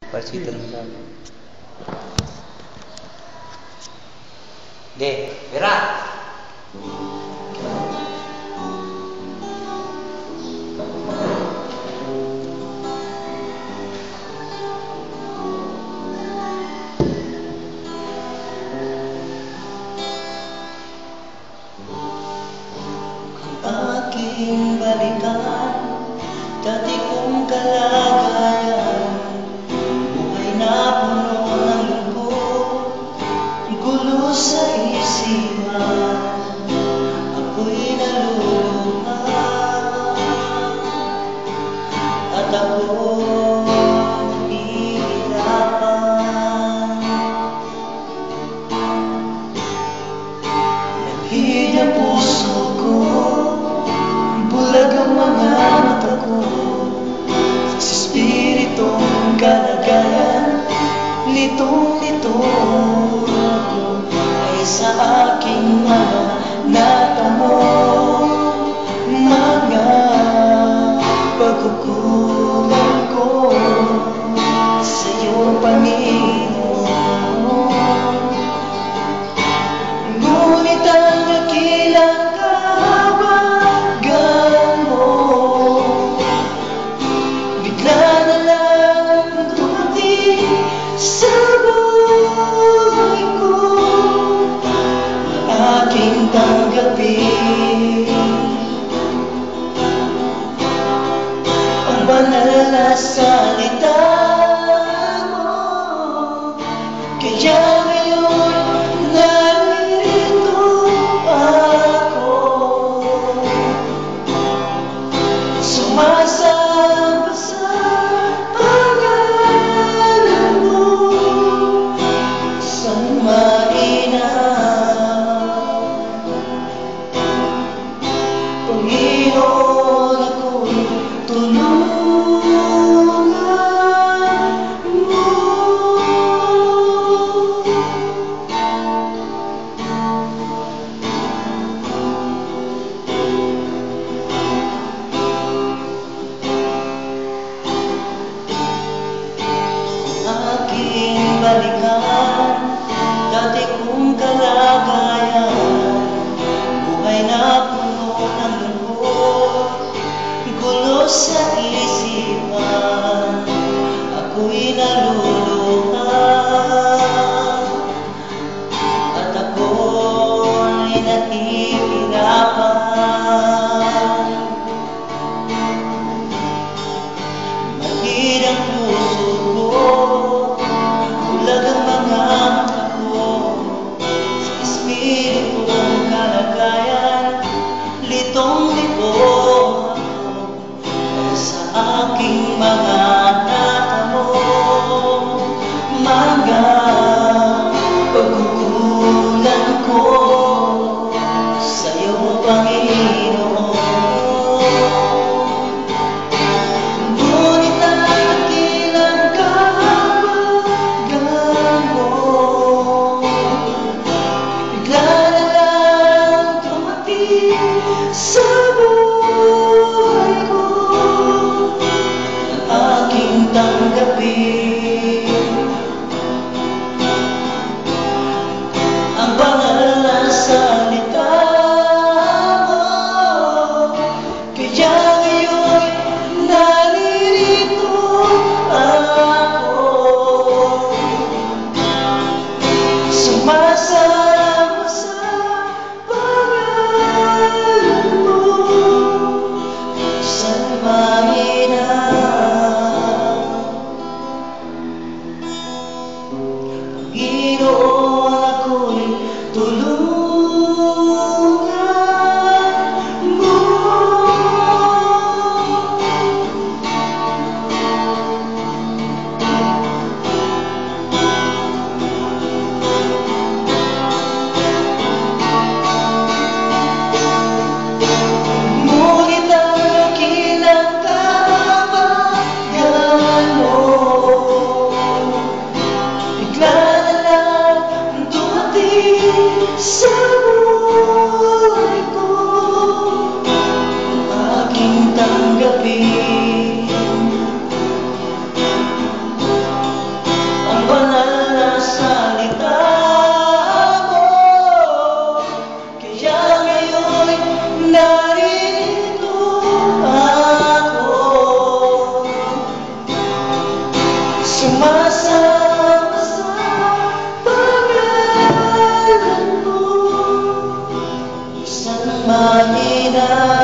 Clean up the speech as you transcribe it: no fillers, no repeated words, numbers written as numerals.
Parsita ng dami. Hindi, Vera! Aking balikan, dati kong kalagayan, buhay na puno ng lungkot, gulo sa isipan, ako'y naluluha, at ako'y hihirapan. Naghihid ang puso ko, bulag ang mga mata ko, sa espiritong kalagayan, litong-lito ay sa aking mga natamo, mga pagkukulang ko sa iyong Panginoon. Ngunit ang dakilang tanggapin ang banal na salita mo, kaya ngayon narito ako, sumasamba sa pangalan mo, San Marina. Panginoon, ako'y tulungan mo. Aking balikan, dati kong kalagayan, buhay na puno ng lungkot, gulo sa isipan, ako'y naluluha, at ako'y nahihirapan. Mahid ang puso ko, bulag ang mga mata ko, sa espiritong kalagayan, litong-lito ay sa aking mga natamo, sumasama sa pangalan mo. Isang mahina